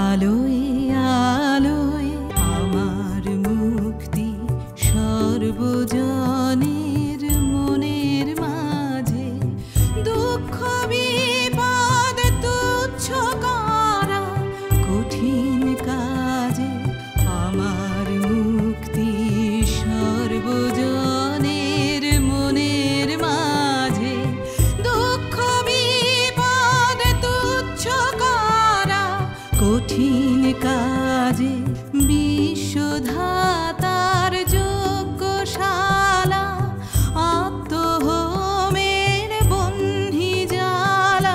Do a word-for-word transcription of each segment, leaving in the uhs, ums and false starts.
আলোয় আলোয় আমার মুক্তি সর্বজনের মনের মাঝে দুঃখ বিপদ তুচ্ছ করা কঠিন কাজে আমার মুক্তি সর্বজনের মনের মাঝে দুঃখ বিপদ তুচ্ছ করা কঠিন কাজে বিশ্বধাতার যজ্ঞশালা আত্মহোমের বহ্নি জ্বালা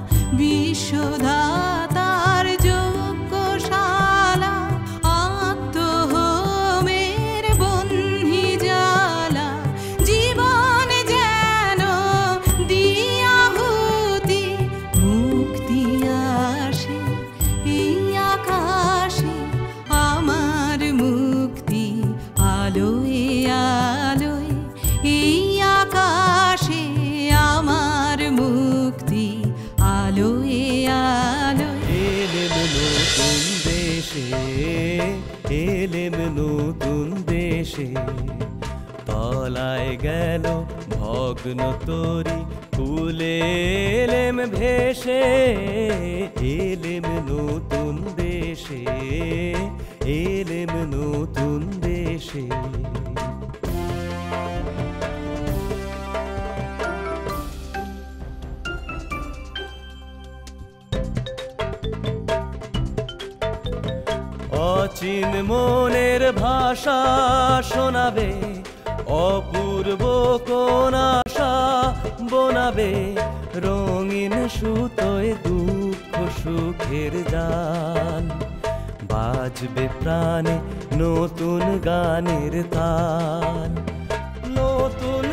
বিশ্বধাতার যজ্ঞশালা আত্মহোমের বহ্নি জ্বালা জীবন যেন দিয়াহুতি মুক্তি আসে এই আকাশে আমার মুক্তি আলোয় আলোয় এই আকাশে আমার মুক্তি আলোয় আলোয় এলেম নতুন দেশে এলেম নতুন দেশে তলায় গেল ভগ্ন তরি কুলে এলেম ভেসে এলেম নতুন দেশে এলেম নতুন দেশে অচিন মনের ভাষা শোনাবে অপূর্ব কোন আশা বোনাবে রঙিন সুতোয় দুঃখ সুখের গান বাজবে প্রাণে নতুন গানের তান নতুন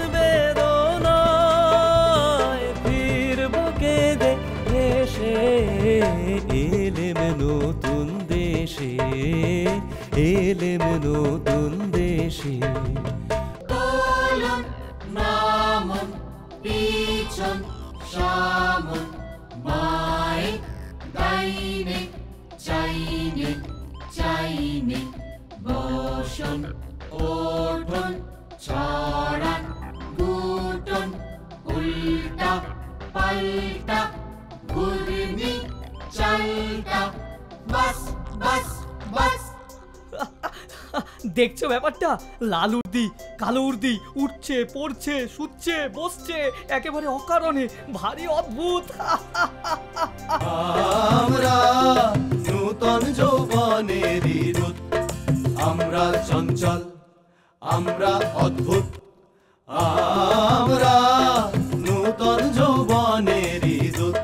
বেদনায় ফিরব কেঁদে হেসে এলেম নতুন দেশে এলেম নতুন দেশে Kolon, Namon, Pichon, Shamon, Maik, Dainik, Chainik, Chainik, Boshon, Oton, Choran, Guton, Ulta, Palta, Gurni, Chalta, Bas, Bas, Bas. দেখছো ব্যাপারটা? লাল উর্দি কালো উর্দি উঠছে পড়ছে শুচ্ছে বসছে একেবারে অকারণে ভারী অদ্ভুত। আমরা নূতন যৌবনেরই দূত আমরা চঞ্চল আমরা অদ্ভুত আমরা নূতন যৌবনেরই দূত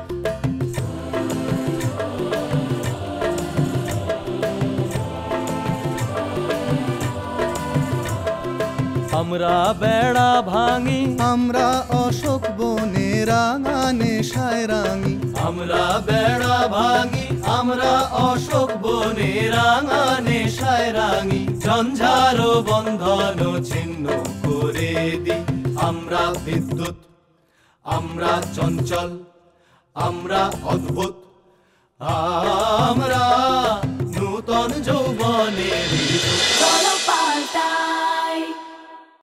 আমরা বেড়া ভাঙি আমরা অশোক বনে রাঙা নেশায় রাঙি আমরা বেড়া ভাঙি আমরা অশোক বনে রাঙা নেশায় রাঙি ঝঞ্ঝার বন্ধন ছিন্ন করে দি আমরা বিদ্যুৎ আমরা চঞ্চল আমরা অদ্ভুত আমরা নূতন যৌবনের